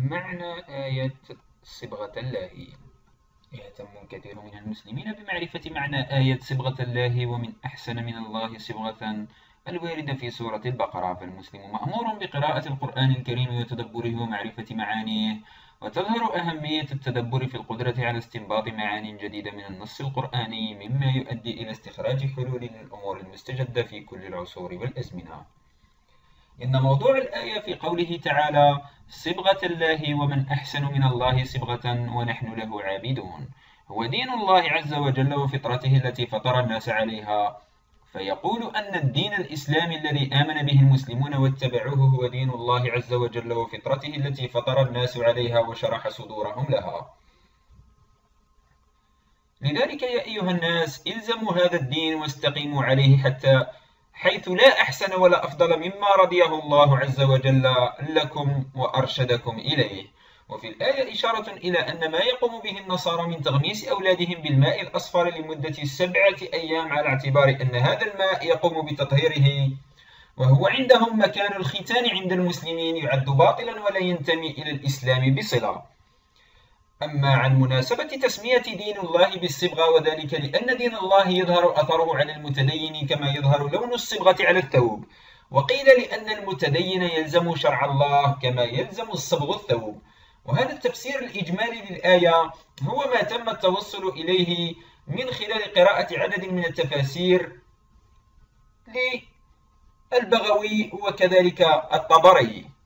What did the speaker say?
معنى آية صبغة الله. يهتم كثير من المسلمين بمعرفة معنى آية صبغة الله ومن أحسن من الله صبغة الواردة في سورة البقرة، فالمسلم مأمور بقراءة القرآن الكريم وتدبره ومعرفة معانيه، وتظهر أهمية التدبر في القدرة على استنباط معان جديدة من النص القرآني، مما يؤدي إلى استخراج حلول للأمور المستجدة في كل العصور والأزمنة. إن موضوع الآية في قوله تعالى: صبغة الله ومن أحسن من الله صبغة ونحن له عابدون، هو دين الله عز وجل وفطرته التي فطر الناس عليها، فيقول أن الدين الإسلامي الذي آمن به المسلمون واتبعوه هو دين الله عز وجل وفطرته التي فطر الناس عليها وشرح صدورهم لها. لذلك يا أيها الناس الزموا هذا الدين واستقيموا عليه، حيث لا أحسن ولا أفضل مما رضيه الله عز وجل لكم وأرشدكم إليه. وفي الآية إشارة إلى أن ما يقوم به النصارى من تغميس أولادهم بالماء الأصفر لمدة 7 أيام، على اعتبار أن هذا الماء يقوم بتطهيره، وهو عندهم مكان الختان عند المسلمين، يعد باطلا ولا ينتمي إلى الإسلام بصلة. أما عن مناسبة تسمية دين الله بالصبغة، وذلك لأن دين الله يظهر أثره على المتدين كما يظهر لون الصبغة على الثوب، وقيل لأن المتدين يلزم شرع الله كما يلزم الصبغ الثوب. وهذا التفسير الإجمالي للآية هو ما تم التوصل إليه من خلال قراءة عدد من التفاسير للبغوي وكذلك الطبري.